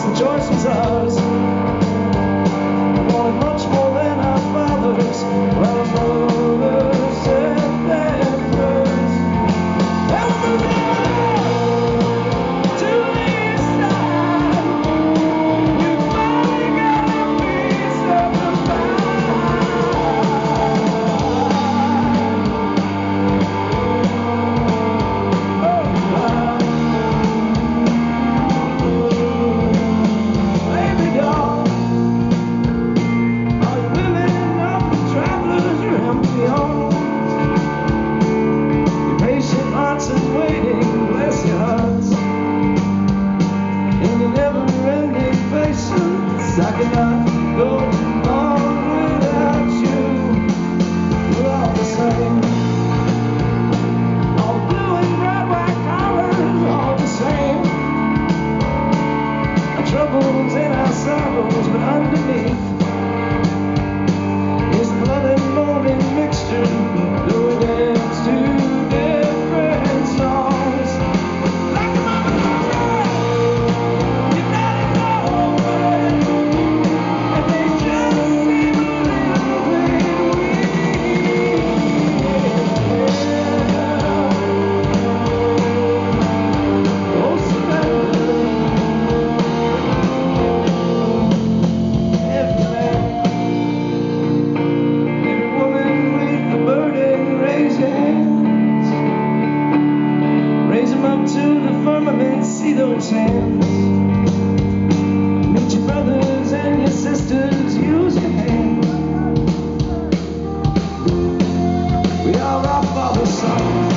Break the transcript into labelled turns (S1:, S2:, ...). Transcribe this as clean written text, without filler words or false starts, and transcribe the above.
S1: the choice was ours. We wanted much more than our fathers, or our mothers and their brothers. And we moved on to the east side. We finally got a piece of the I cannot go on without you. We're all the same. All blue and red, white collars, all the same. Our troubles and our sorrows, but underneath is blood and mourning mixture. Though we dance to different songs. Like a mama cobra, you gotta go away. See those hands. Meet your brothers and your sisters, use your hands. We are our Father's sons.